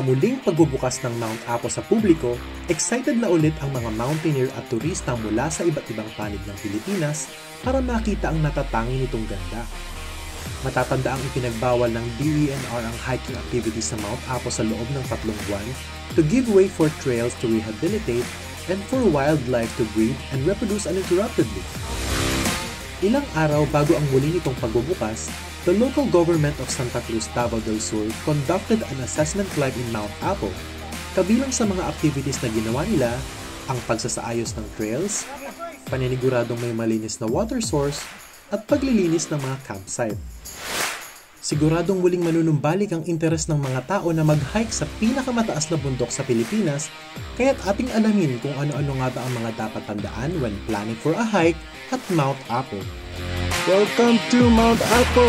muling pagbubukas ng Mount Apo sa publiko, excited na ulit ang mga mountaineer at turista mula sa iba't ibang panig ng Pilipinas para makita ang natatangi nitong ganda. Matatanda ang ipinagbawal ng DENR ang hiking activities sa Mount Apo sa loob ng 3 buwan to give way for trails to rehabilitate and for wildlife to breed and reproduce uninterruptedly. Ilang araw bago ang muli nitong pagbubukas, the local government of Santa Cruz, Davao del Sur conducted an assessment climb in Mount Apo. Kabilang sa mga activities na ginawa nila, ang pagsasaayos ng trails, pananiguradong may malinis na water source, at paglilinis ng mga campsite. Siguradong muling manunumbalik ang interes ng mga tao na mag-hike sa pinakamataas na bundok sa Pilipinas, kaya't ating alamin kung ano-ano nga ba ang mga dapat tandaan when planning for a hike at Mount Apo. Welcome to Mount Apo!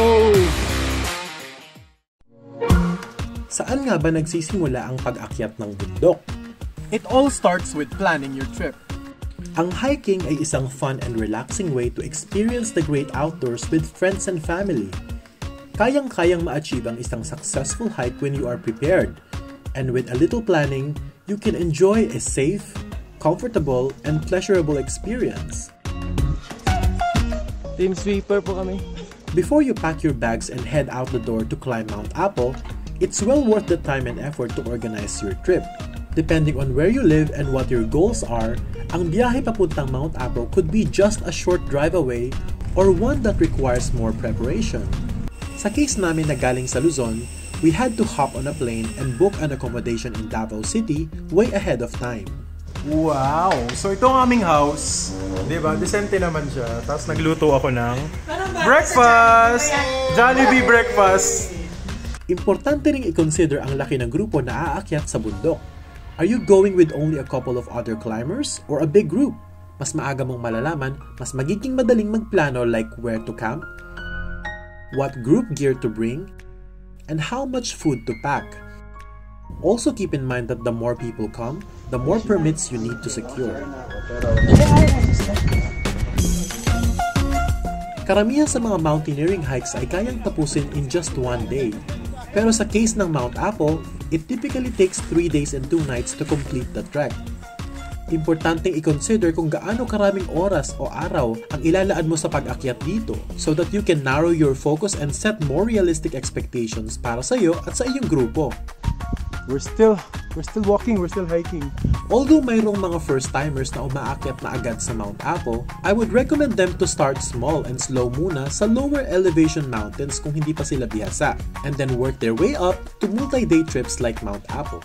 Saan nga ba nagsisimula ang pag-akyat ng bundok? It all starts with planning your trip. Ang hiking ay isang fun and relaxing way to experience the great outdoors with friends and family. Kayang-kayang ma-achieve ang isang successful hike when you are prepared. And with a little planning, you can enjoy a safe, comfortable, and pleasurable experience. Team Sweeper po kami. Before you pack your bags and head out the door to climb Mount Apo, it's well worth the time and effort to organize your trip. Depending on where you live and what your goals are, ang biyahe papuntang Mount Apo could be just a short drive away or one that requires more preparation. Sa case namin na galing sa Luzon, we had to hop on a plane and book an accommodation in Davao City way ahead of time. Wow! So ito ang aming house. Diba? Decente naman siya. Tapos nagluto ako ng breakfast! Jollibee breakfast! Importante ring i-consider ang laki ng grupo na aakyat sa bundok. Are you going with only a couple of other climbers or a big group? Mas maaga mong malalaman, mas magiging madaling magplano like where to camp, what group gear to bring, and how much food to pack. Also keep in mind that the more people come, the more permits you need to secure. Karamihan sa mga mountaineering hikes ay kayang tapusin in just one day. Pero sa case ng Mount Apo, it typically takes 3 days and 2 nights to complete the trek. Importanteng i-consider kung gaano karaming oras o araw ang ilalaan mo sa pag-akyat dito so that you can narrow your focus and set more realistic expectations para sa iyo at sa iyong grupo. We're still walking, we're still hiking. Although mayroong mga first-timers na umaakyat na agad sa Mount Apo, I would recommend them to start small and slow muna sa lower elevation mountains kung hindi pa sila bihasa, and then work their way up to multi-day trips like Mount Apo.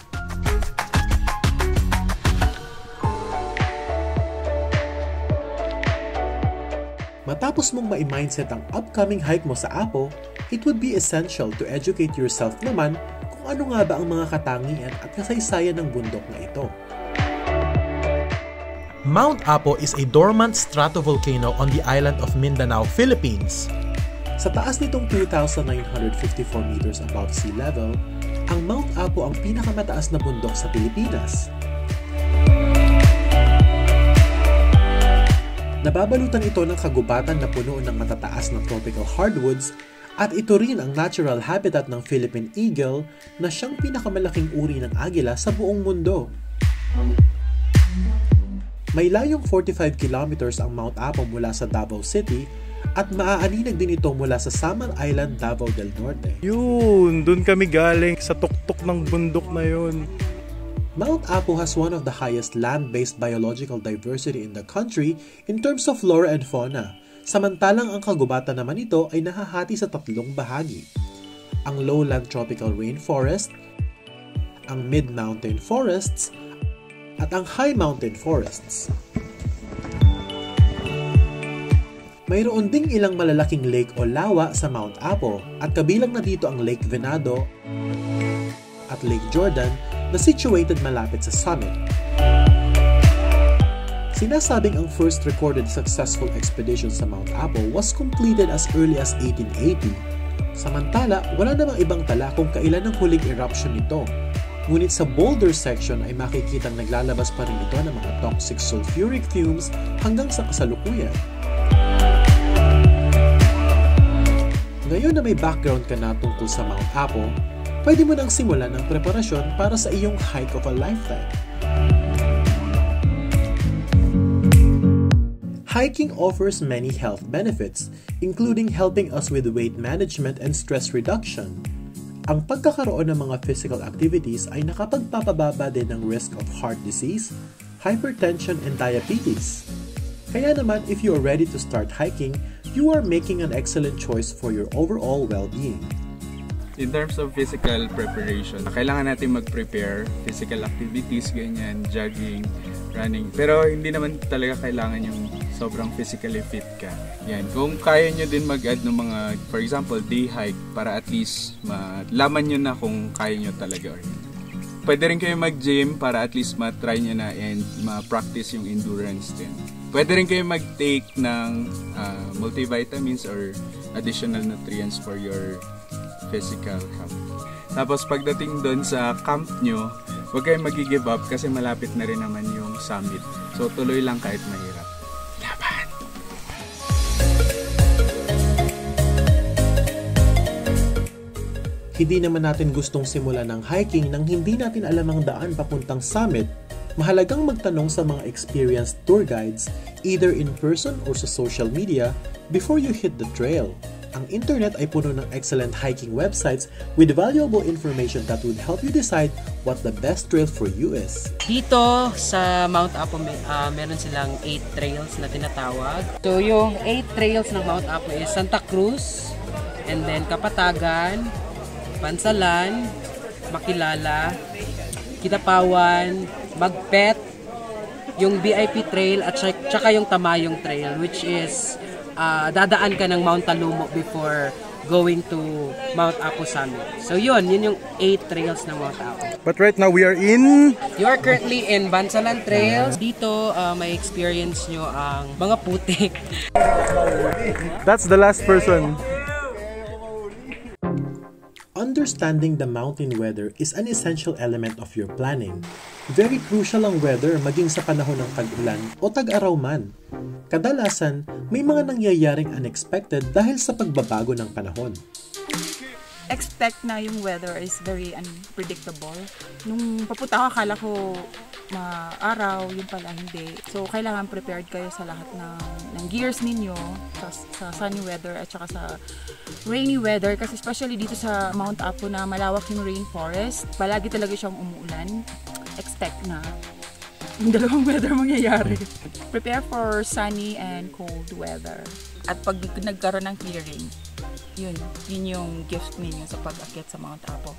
Matapos mong mai-mindset ang upcoming hike mo sa Apo, it would be essential to educate yourself naman kung ano nga ba ang mga katangian at kasaysayan ng bundok na ito. Mount Apo is a dormant stratovolcano on the island of Mindanao, Philippines. Sa taas nitong 2,954 meters above sea level, ang Mount Apo ang pinakamataas na bundok sa Pilipinas. Nababalutan ito ng kagubatan na puno ng matataas na tropical hardwoods at ito rin ang natural habitat ng Philippine eagle na siyang pinakamalaking uri ng agila sa buong mundo. May layong 45 kilometers ang Mount Apo mula sa Davao City at maaaninag din ito mula sa Samar Island, Davao del Norte. Yun, dun kami galing sa tuktok ng bundok na yun. Mount Apo has one of the highest land-based biological diversity in the country in terms of flora and fauna. Samantalang ang kagubatan naman ito ay nahahati sa 3 bahagi. Ang lowland tropical rainforest, ang mid-mountain forests, at ang high mountain forests. Mayroon ding ilang malalaking lake o lawa sa Mount Apo at kabilang na dito ang Lake Venado at Lake Jordan na situated malapit sa summit. Sinasabing ang first recorded successful expedition sa Mount Apo was completed as early as 1880. Samantala, wala namang ibang tala kung kailan ang huling eruption nito. Ngunit sa boulder section ay makikitang naglalabas pa rin ito ng mga toxic sulfuric fumes hanggang sa kasalukuyan. Ngayon na may background ka na tungkol sa Mount Apo, pwede mo nang simulan ang preparasyon para sa iyong hike of a lifetime. Hiking offers many health benefits, including helping us with weight management and stress reduction. Ang pagkakaroon ng mga physical activities ay nakapagpapababa din ng risk of heart disease, hypertension, and diabetes. Kaya naman, if you are ready to start hiking, you are making an excellent choice for your overall well-being. In terms of physical preparation, kailangan natin mag-prepare physical activities, ganyan, jogging, running. Pero hindi naman talaga kailangan yung sobrang physically fit ka. Yan. Kung kaya nyo din mag-add ng mga, for example, day hike para at least malaman nyo na kung kaya nyo talaga. Pwede rin kayo mag-gym para at least ma-try nyo na and ma-practice yung endurance din. Pwede rin kayo mag-take ng multivitamins or additional nutrients for your physical health. Tapos pagdating doon sa camp nyo, huwag kayong mag-give up kasi malapit na rin naman yung summit. So tuloy lang kahit mahirap. Laban! Hindi naman natin gustong simulan ng hiking nang hindi natin alam ang daan papuntang summit. Mahalagang magtanong sa mga experienced tour guides, either in person or sa social media, before you hit the trail. Ang internet ay puno ng excellent hiking websites with valuable information that would help you decide what the best trail for you is. Dito sa Mount Apo, meron silang 8 trails na tinatawag. So yung 8 trails ng Mount Apo is Santa Cruz, and then Kapatagan, Bansalan, Makilala, Kitapawan, Magpet, yung VIP Trail at saka yung Tamayong Trail, which is dadaan ka ng Mount Talumo before going to Mount Apo Summit. So yun yung 8 trails ng Mount Apo. But right now we are in... You are currently in Bansalan Trails. Dito may experience nyo ang mga putik. That's the last person. Understanding the mountain weather is an essential element of your planning. Very crucial ang weather maging sa panahon ng tag-ulan o tag-araw man. Kadalasan, may mga nangyayaring unexpected dahil sa pagbabago ng panahon. Expect na yung weather is very unpredictable. Nung papunta ako, akala ko maaraw, yung pala hindi. So, kailangan prepared kayo sa lahat ng gears ninyo sa sunny weather at saka sa rainy weather. Kasi especially dito sa Mount Apo na malawak yung rainforest, palagi talaga siyang umuulan. Expect na yung dalawang weather mangyayari. Prepare for sunny and cold weather. At pag nagkaroon ng clearing, yun yung gift ninyo sa pag-akyat sa Mount Apo.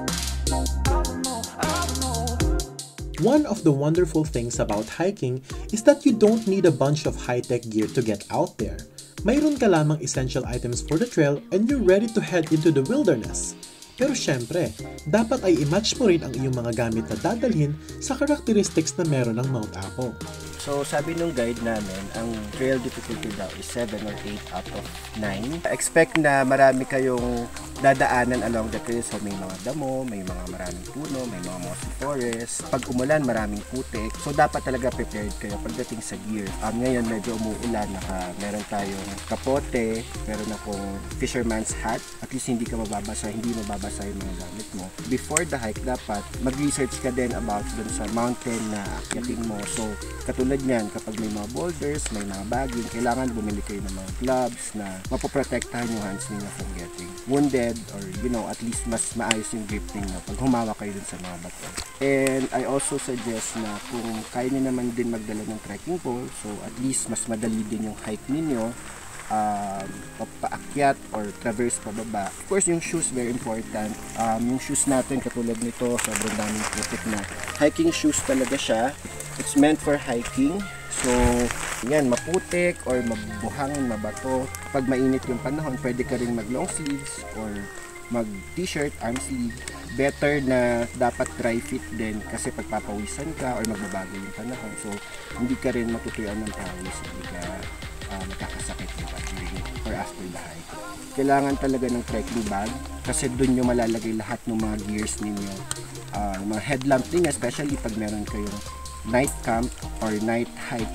One of the wonderful things about hiking is that you don't need a bunch of high-tech gear to get out there. Mayroon ka lamang essential items for the trail and you're ready to head into the wilderness. Pero syempre, dapat ay i-match mo rin ang iyong mga gamit na dadalhin sa characteristics na meron ng Mount Apo. So sabi nung guide namin, ang trail difficulty daw is 7 or 8 out of 9. Expect na marami kayong dadaanan along the trail. So may mga damo, may mga maraming puno, may mga mossy forest. Pag umulan, maraming putik. So dapat talaga prepared kayo pagdating sa gear. Ngayon medyo umuulan, meron tayong kapote, meron akong fisherman's hat. At least hindi mababasa yung mga gamit mo. Before the hike, dapat mag-research ka din about dun sa mountain na akyatin mo. So katulad niyan, kapag may mga boulders, may mga bagging, kailangan bumili kayo ng mga gloves na mapoprotektahan yung hands ninyo from getting wounded or at least mas maayos yung grip ninyo pag humawak kayo dun sa mga bato. And I also suggest na kung kaya niyo naman din magdala ng trekking pole, so at least mas madali din yung hike ninyo, paakyat or traverse pababa. Of course, yung shoes very important. Yung shoes natin katulad nito, sobrang daming putik na. Hiking shoes talaga siya. It's meant for hiking. So, yan, maputik or mabuhangin, mabato. Pag mainit yung panahon, pwede ka rin mag long sleeves or mag t-shirt, arm sleeve. Better na dapat dry fit din kasi pagpapawisan ka or magbabago yung panahon. So, hindi ka rin matutuyuan ng pawis. Hindi ka makakasakit during or after the hike. Kailangan talaga ng trekking bag kasi doon nyo malalagay lahat ng mga gears ninyo. Mga headlamp ninyo, especially pag meron kayong night camp or night hike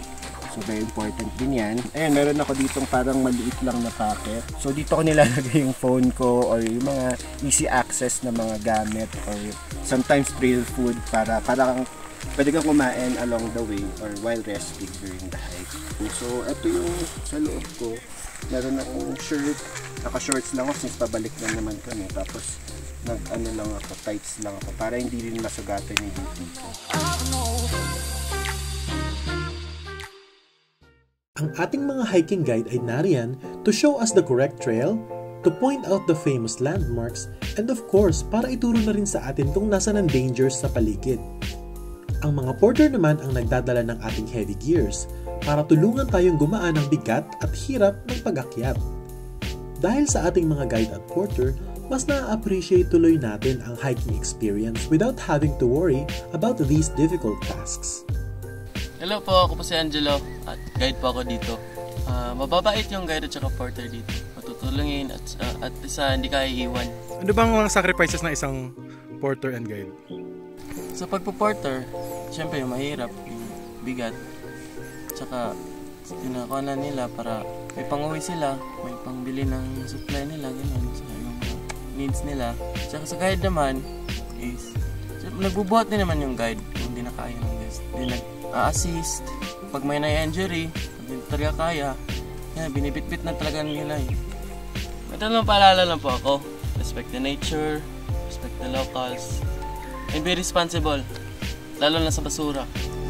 So, very important din yan. Ayan, meron ako ditong parang maliit lang na packet. So, dito ko nilalagay yung phone ko or yung mga easy access na mga gamit or sometimes trail food para parang pwede kang kumain along the way or while resting during the hike. So, ito yung sa loob ko. Meron akong shirt. Naka-shorts lang ako since pabalik na naman kami. Tapos, tights lang ako para hindi rin masugatan yung beauty ko. Ang ating mga hiking guide ay nariyan to show us the correct trail, to point out the famous landmarks, and of course, para ituro na rin sa atin kung nasa ng dangers sa paligid. Ang mga porter naman ang nagdadala ng ating heavy gears para tulungan tayong gumaan ng bigat at hirap ng pag-akyat. Dahil sa ating mga guide at porter, mas na-appreciate tuloy natin ang hiking experience without having to worry about these difficult tasks. Hello po, ako po si Angelo at guide po ako dito. Mababait yung guide at saka porter dito. Matutulungin at isa hindi ka iiwan. Ano bang mga sacrifices ng isang porter and guide? Sa pagpo-porter, syempre yung mahirap, yung bigat. Tsaka ginagawa na nila para may pang-uwi sila, may pang-bili ng supply nila, ganyan, sa yung needs nila. Tsaka sa guide naman is nagbubuhat din naman yung guide kung hindi na kaya ng guest. Hindi nag-assist pag may na-injury, pag hindi talaga kaya, yan, binibitbit na talaga nila eh. Ito lang paalala lang po ako, respect the nature, respect the locals, and be responsible, lalo na sa basura.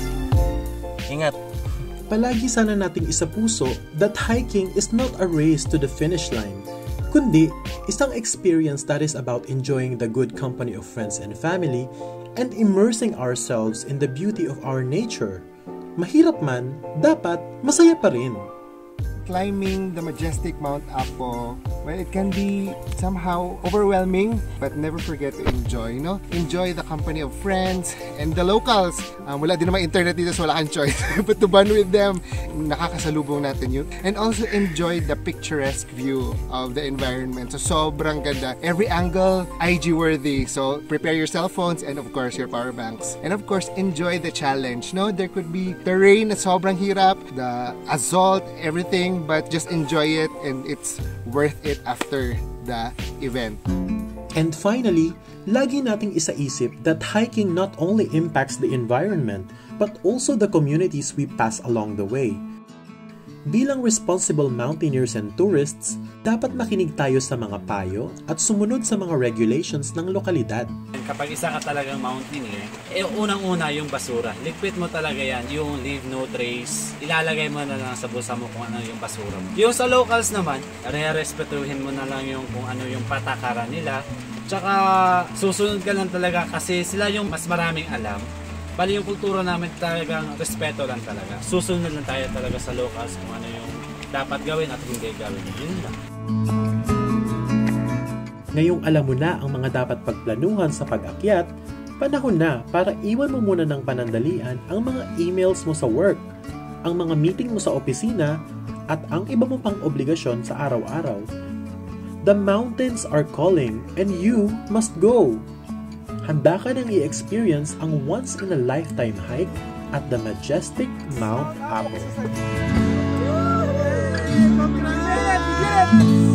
Ingat! Palagi sana nating isapuso that hiking is not a race to the finish line, kundi isang experience that is about enjoying the good company of friends and family and immersing ourselves in the beauty of our nature. Mahirap man, dapat masaya pa rin. Climbing the majestic Mount Apo, well, it can be somehow overwhelming, but never forget to enjoy, you know? Enjoy the company of friends and the locals. Wala din naman internet dito, so wala kang choice. But to bond with them, nakakasalubong natin yun. And also enjoy the picturesque view of the environment. So sobrang ganda. Every angle, IG worthy. So prepare your cell phones and of course your power banks. And of course, enjoy the challenge. No, there could be terrain na sobrang hirap, the assault, everything, but just enjoy it and it's worth it after the event. And finally, lagi nating isaisip that hiking not only impacts the environment, but also the communities we pass along the way. Bilang responsible mountaineers and tourists, dapat makinig tayo sa mga payo at sumunod sa mga regulations ng lokalidad. Kapag isa ka talagang mountaineer, unang-una yung basura. Liquid mo talaga yan, yung leave no trace. Ilalagay mo na lang sa bulsa mo kung ano yung basura mo. Yung sa locals naman, respetuhin mo na lang yung kung ano yung patakaran nila. Tsaka susunod ka lang talaga kasi sila yung mas maraming alam. Bali yung kultura namin talagang respeto lang talaga. Susunod lang tayo talaga sa locals kung ano yung dapat gawin at hindi gawin. Yun lang. Ngayong alam mo na ang mga dapat pagplanuhan sa pag-akyat, panahon na para iwan mo muna ng panandalian ang mga emails mo sa work, ang mga meeting mo sa opisina, at ang iba mo pang obligasyon sa araw-araw. The mountains are calling and you must go! Handa ka nang i-experience ang once-in-a-lifetime hike at the majestic Mount Apo.